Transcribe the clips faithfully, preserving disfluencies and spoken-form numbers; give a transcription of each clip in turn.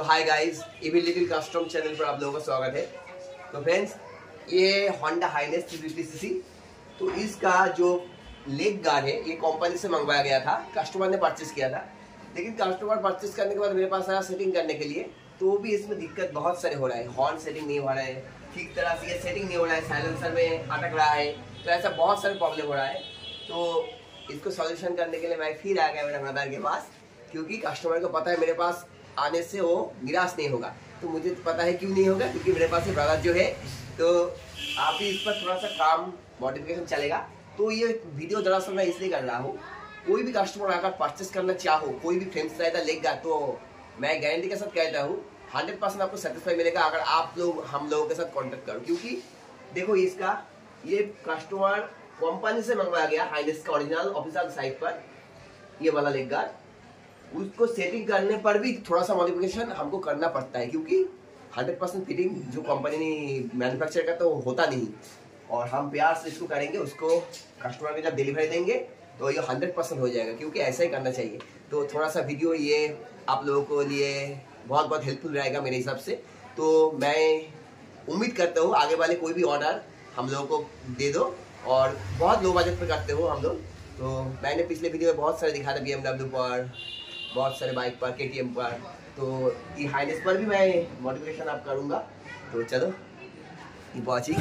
तो hi guys, evil little custom channel पर आप लोगों का स्वागत है। तो फ्रेंड्स, ये Honda H'ness three fifty CC, तो इसका जो लेग गार्ड है ये कंपनी से मंगवाया गया था, कस्टमर ने परचेस किया था। लेकिन कस्टमर परचेस करने के बाद मेरे पास आया सेटिंग करने के लिए, तो भी इसमें दिक्कत बहुत सारे हो रहा है। हॉर्न सेटिंग नहीं हो रहा है, ठीक तरह से ये सेटिंग नहीं हो रहा है, साइलेंसर में अटक रहा है, तो ऐसा बहुत सारे प्रॉब्लम हो रहा है। तो इसको सॉल्यूशन करने के लिए मैं फिर आ गया मेरे ब्रदर के पास, क्योंकि कस्टमर को पता है मेरे पास आने से वो निराश नहीं होगा। तो मुझे पता है क्यों नहीं होगा, क्योंकि मेरे पास ब्रदर जो है, तो आप ही इस पर थोड़ा सा काम मॉडिफिकेशन चलेगा। तो ये वीडियो दरअसल मैं इसलिए कर रहा हूँ, कोई भी कस्टमर अगर परचेस करना चाहो, कोई भी फ्रेम साइड लेगा, तो मैं गारंटी के साथ कहता हूँ हंड्रेड परसेंट आपको सेटिस्फाई मिलेगा अगर आप लोग हम लोगों के साथ कॉन्टेक्ट करो। क्योंकि देखो, इसका ये कस्टमर कंपनी से मंगवाया गया, हाइनेस का ओरिजिनल ऑफिशियल साइट पर ये वाला लेग गार्ड। उसको सेटिंग करने पर भी थोड़ा सा मॉडिफिकेशन हमको करना पड़ता है, क्योंकि हंड्रेड परसेंट फिटिंग जो कंपनी ने मैन्युफैक्चर का तो होता नहीं, और हम प्यार से इसको करेंगे, उसको कस्टमर को जब डिलीवरी देंगे तो ये हंड्रेड परसेंट हो जाएगा, क्योंकि ऐसा ही करना चाहिए। तो थोड़ा सा वीडियो ये आप लोगों को लिए बहुत बहुत हेल्पफुल रहेगा मेरे हिसाब से। तो मैं उम्मीद करता हूँ आगे वाले कोई भी ऑर्डर हम लोगों को दे दो, और बहुत लो बजट पर करते हो हम लोग। तो मैंने पिछले वीडियो में बहुत सारे दिखा था, बी एम डब्ल्यू पर, बहुत सारे बाइक पर, के टी एम पर, तो ये हाइनेस पर भी मैं मॉडिफिकेशन आप करूँगा। तो चलो ये वॉचिंग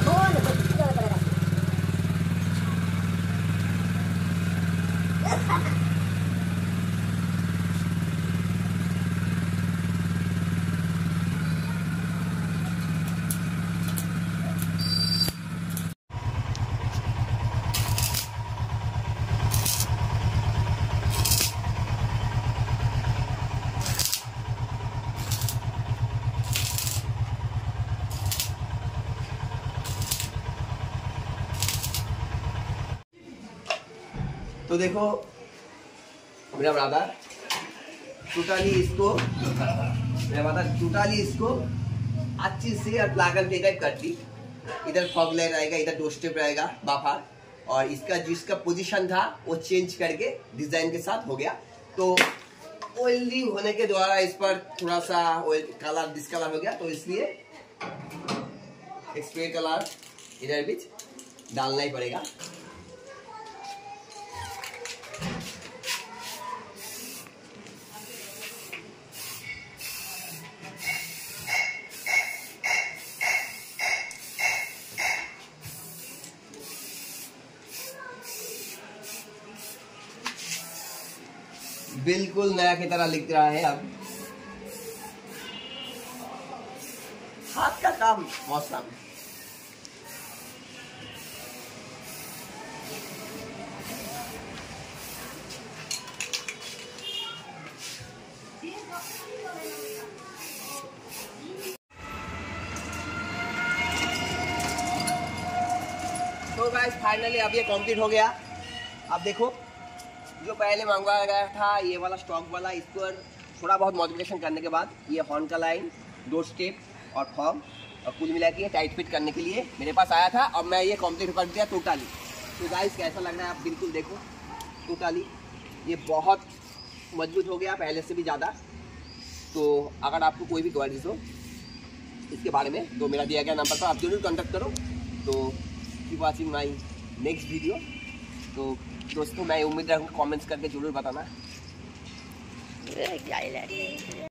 तो देखो मेरा ब्रदर टोटली इसको मेरा ब्रदर टोटली इसको अच्छी से लागल देकर कर दी। इधर फॉग लाइट रहेगा, इधर डोर स्टेप रहेगा बाहर, और इसका जिसका पोजीशन था वो चेंज करके डिजाइन के साथ हो गया। तो ऑयलिंग होने के द्वारा इस पर थोड़ा सा ऑयल कलर डिस्कलर हो गया, तो इसलिए एक स्प्रे कलर इधर बीच डालना ही पड़ेगा। बिल्कुल नया की तरह लिख रहा है। अब हाथ का काम मौसम तो गाइस फाइनली अब ये कंप्लीट हो गया। अब देखो, जो पहले मंगवाया गया था ये वाला स्टॉक वाला, इस पर थोड़ा बहुत मॉडिफिकेशन करने के बाद ये हॉर्न का लाइन, डोर स्टेप और फॉर्म और कुल मिला के टाइट फिट करने के लिए मेरे पास आया था। अब मैं ये कंप्लीट कर दिया टोटली। तो गाइस कैसा लग रहा है आप बिल्कुल देखो, टोटली ये बहुत मजबूत हो गया पहले से भी ज़्यादा। तो अगर आपको कोई भी क्वारीज हो इसके बारे में, तो मेरा दिया गया नंबर पर आप जरूर कॉन्टैक्ट करो। तो keep watching my next video. तो दोस्तों, मैं उम्मीद रखूँगा कमेंट्स करके जरूर बताना।